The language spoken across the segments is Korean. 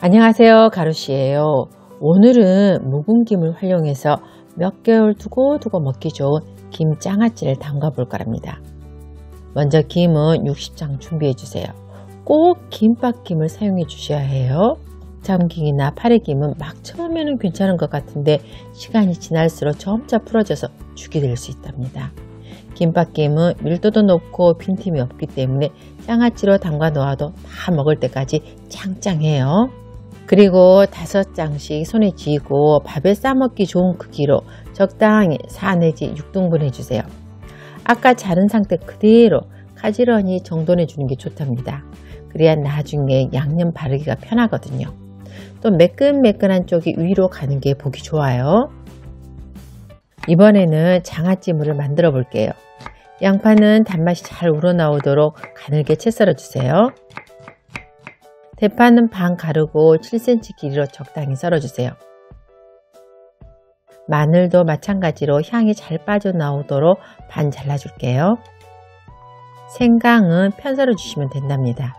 안녕하세요, 가루씨예요. 오늘은 묵은 김을 활용해서 몇 개월 두고 먹기 좋은 김장아찌를 담가 볼 거랍니다. 먼저 김은 60장 준비해 주세요. 꼭 김밥김을 사용해 주셔야 해요. 참김이나 파래김은 막 처음에는 괜찮은 것 같은데 시간이 지날수록 점차 풀어져서 죽이 될 수 있답니다. 김밥김은 밀도도 높고 빈틈이 없기 때문에 장아찌로 담가 놓아도 다 먹을 때까지 짱짱해요. 그리고 5장씩 손에 쥐고 밥에 싸먹기 좋은 크기로 적당히 4 내지 6등분 해주세요. 아까 자른 상태 그대로 가지런히 정돈해 주는 게 좋답니다. 그래야 나중에 양념 바르기가 편하거든요. 또 매끈매끈한 쪽이 위로 가는 게 보기 좋아요. 이번에는 장아찌물을 만들어 볼게요. 양파는 단맛이 잘 우러나오도록 가늘게 채 썰어 주세요. 대파는 반 가르고 7cm 길이로 적당히 썰어 주세요. 마늘도 마찬가지로 향이 잘 빠져나오도록 반 잘라 줄게요. 생강은 편 썰어 주시면 된답니다.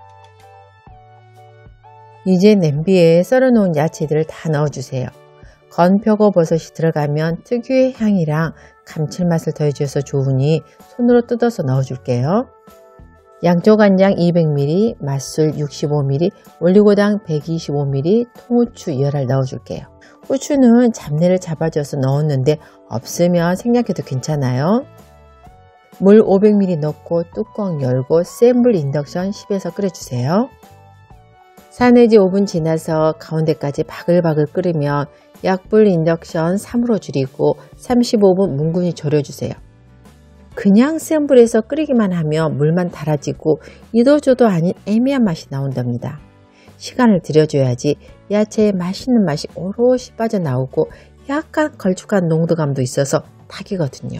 이제 냄비에 썰어 놓은 야채들을 다 넣어 주세요. 건표고버섯이 들어가면 특유의 향이랑 감칠맛을 더해줘서 좋으니 손으로 뜯어서 넣어 줄게요. 양조간장 200ml, 맛술 65ml, 올리고당 125ml, 통후추 열알 넣어 줄게요. 후추는 잡내를 잡아줘서 넣었는데 없으면 생략해도 괜찮아요. 물 500ml 넣고 뚜껑 열고 센 불 인덕션 10에서 끓여주세요. 4 내지 5분 지나서 가운데까지 바글바글 끓으면 약불 인덕션 3으로 줄이고 35분 뭉근히 졸여주세요. 그냥 센 불에서 끓이기만 하면 물만 달아지고 이도저도 아닌 애매한 맛이 나온답니다. 시간을 들여줘야지 야채의 맛있는 맛이 오롯이 빠져나오고 약간 걸쭉한 농도감도 있어서 딱이거든요.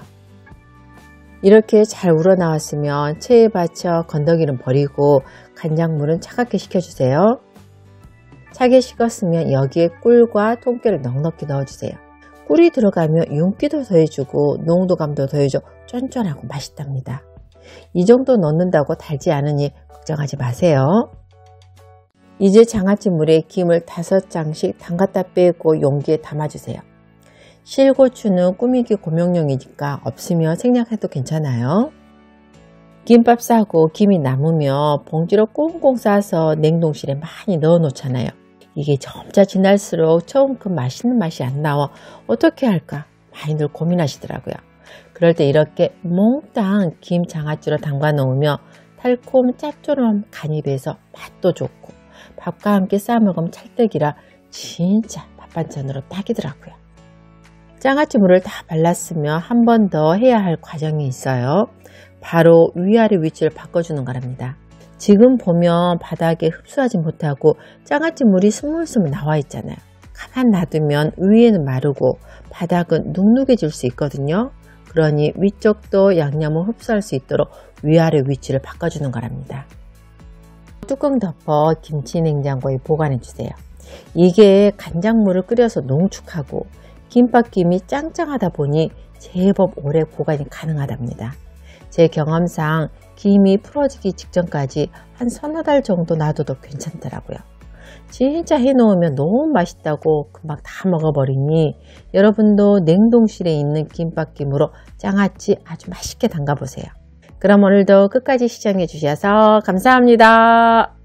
이렇게 잘 우러나왔으면 체에 받쳐 건더기는 버리고 간장물은 차갑게 식혀주세요. 차게 식었으면 여기에 꿀과 통깨를 넉넉히 넣어주세요. 꿀이 들어가면 윤기도 더해주고 농도감도 더해줘 쫀쫀하고 맛있답니다. 이 정도 넣는다고 달지 않으니 걱정하지 마세요. 이제 장아찌물에 김을 5장씩 담갔다 빼고 용기에 담아주세요. 실고추는 꾸미기 고명용이니까 없으면 생략해도 괜찮아요. 김밥 싸고 김이 남으면 봉지로 꽁꽁 싸서 냉동실에 많이 넣어 놓잖아요. 이게 점차 지날수록 처음 그 맛있는 맛이 안 나와 어떻게 할까 많이들 고민하시더라고요. 그럴 때 이렇게 몽땅 김 장아찌로 담가 놓으면 달콤 짭조름 간이 배서 맛도 좋고 밥과 함께 싸 먹으면 찰떡이라 진짜 밥반찬으로 딱이더라고요. 장아찌물을 다 발랐으면 한 번 더 해야 할 과정이 있어요. 바로 위아래 위치를 바꿔주는 거랍니다. 지금 보면 바닥에 흡수하지 못하고 장아찌물이 스물스물 나와 있잖아요. 가만 놔두면 위에는 마르고 바닥은 눅눅해질 수 있거든요. 그러니 위쪽도 양념을 흡수할 수 있도록 위아래 위치를 바꿔주는 거랍니다. 뚜껑 덮어 김치 냉장고에 보관해 주세요. 이게 간장물을 끓여서 농축하고 김밥김이 짱짱하다 보니 제법 오래 보관이 가능하답니다. 제 경험상 김이 풀어지기 직전까지 한 3-4달 정도 놔둬도 괜찮더라고요. 진짜 해놓으면 너무 맛있다고 금방 다 먹어버리니 여러분도 냉동실에 있는 김밥김으로 장아찌 아주 맛있게 담가 보세요. 그럼 오늘도 끝까지 시청해 주셔서 감사합니다.